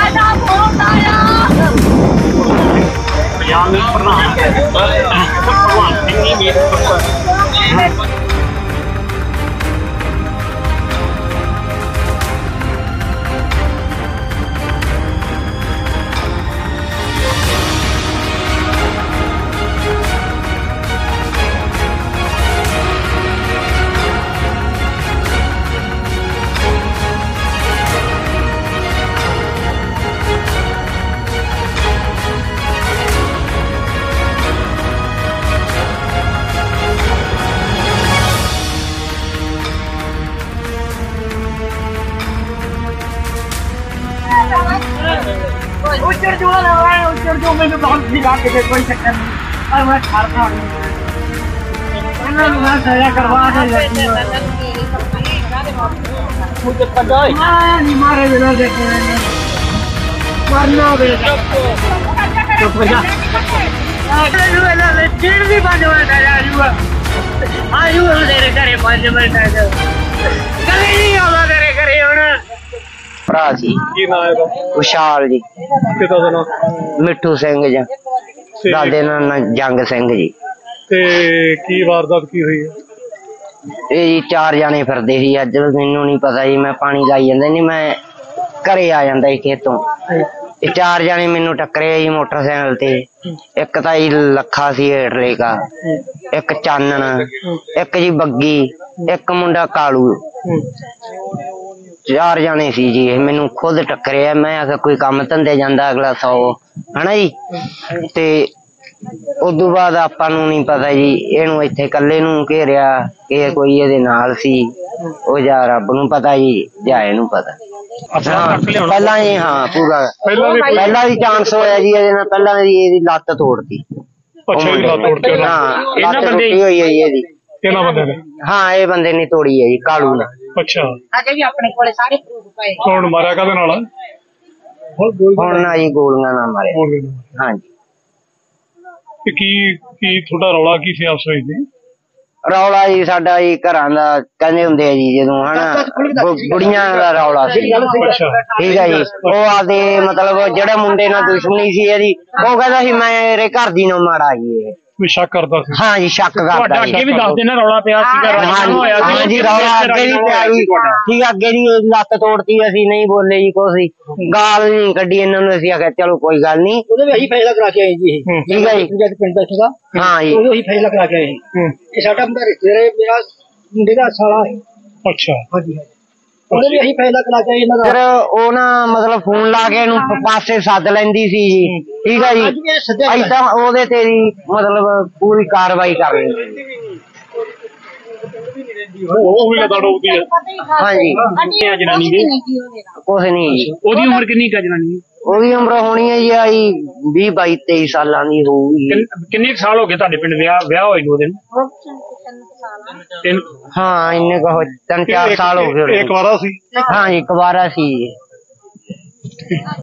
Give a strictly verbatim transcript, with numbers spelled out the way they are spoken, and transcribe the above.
Yang pernah perempuan ini mirip उच्चर जो लगा है उच्चर जो मैंने बहुत दिखा के दे कोई चक्कर नहीं और मैं खारता हूँ मैं सजा करवा दे लगी मुझे पता है नहीं मारे बिना देखे मरना बेटा चुप हो जा चिड़ भी बंद हुआ था यार हुआ आयु तेरे घरे पांच मिनट कभी नहीं आवा तेरे घरे होना ਭਰਾ ਸੀ ਕੀ ਨਾਮ ਹੈ ਵਿਸ਼ਾਲ ਜੀ ਕਿਹਦਾ ਦਾ ਨਾਮ ਮਿੱਠੂ ਸਿੰਘ ਜੀ ਦਾਦੇ ਦਾ ਨਾਮ ਜੰਗ ਸਿੰਘ ਜੀ ਤੇ ਕੀ ਵਾਰਦਾਤ ਕੀ ਹੋਈ ਹੈ ਇਹ ਜੀ ਚਾਰ ਜਾਣੇ ਫਿਰਦੇ ਸੀ ਅੱਜ ਮੈਨੂੰ ਨਹੀਂ ਪਤਾ ਜੀ ਮੈਂ ਪਾਣੀ ਲਾਈ ਜਾਂਦਾ ਨਹੀਂ ਮੈਂ ਘਰੇ ਆ ਜਾਂਦਾ ਸੀ ਖੇਤੋਂ ਇਹ ਚਾਰ ਜਾਣੇ ਮੈਨੂੰ ਟੱਕਰੇ ਜੀ ਮੋਟਰਸਾਈਕਲ ਤੇ ਇੱਕ ਤਾਂ ਜੀ ਲੱਖਾ ਸੀ ਹੇਠਲੇ ਕਾ ਇੱਕ ਚਾਨਣ ਇੱਕ ਜੀ ਬੱਗੀ ਇੱਕ ਮੁੰਡਾ ਕਾਲੂ चार जाने सी जी मैनू खुद टक्करिया मैं आखिया कोई काम धंधे जांदा अगला सौ है ना जी ते उदू बाद आपां नू नहीं पता जी इहनू इत्थे कल्ले नू घेरिया ये कोई इहदे नाल सी ओ जा रब नू पता जी जा इहनू पता पहला जी हाँ पूरा पहला भी चांस होया जी इहदे नाल पहला दी इहदी लत्त तोड़ती हाँ लत्त टुटी होई है जी हाँ ये बंदे ने तोड़ी है जी कालू ने अच्छा अजे भी अपने कोले सारे प्रूफ पाए कौन मारा कादे नाल हुण ना जी गोलियां ना मारे हां जी की की थोड़ा रौला की सी आपस विच जी रौला जी साडा जी घरां दा कहंदे हुंदे जी जदों हना बुढ़ियां दा रौला सी ठीक है जी ओ आदे मतलब जेड़े मुंडे नाल दुश्मनी सी इहदी ओ कहदा सी मेरे घर दी ना मारा जी भी शक करता सी हां जी शक करदा अगे भी दस दिन रौला पिया सीगा हां जी रौला अगे भी पिया जी ठीक अगे दी लत्त तोड़ती असी नहीं बोले जी कुछ गाल नहीं कड्डी इन्हां नूं असी आखे चलो कोई गल नहीं ओदे भी अही फैसला करा के आए जी ठीक है जी जद पिंड बैठेगा हां जी ओदे ही फैसला करा के आए कि साडा मुंडा रिश्तेदार मेरा मुंडे दा साला है अच्छा हां जी ओदे भी अही फैसला करा के आए इन्हां दा फिर ओ ना मतलब फोन ला के इहनूं पासे सद लैंदी सी जी ठीक है जी ऐसा ओदे तेरी मतलब पूरी कार्रवाई कर रही ਉਹ ਵੀ ਲਦਾ ਡੋਬਦੀ ਹੈ हाँ जी जनानी दी कुछ नहीं जी ओदी उम्र कितनी का जनानी ओदी उम्र होनी है जी आई बीस बाईस तेईस सालां दी होगी किन्ने साल हो गए ਤੁਹਾਡੇ ਪਿੰਡ ਵਿਆਹ ਵਿਆਹ ਹੋਏ ਨੂੰ ਉਹਦੇ ਤਿੰਨ हाँ इन्ने का तीन चार साल हो गए एक वारा सी हाँ जी कुवारा सी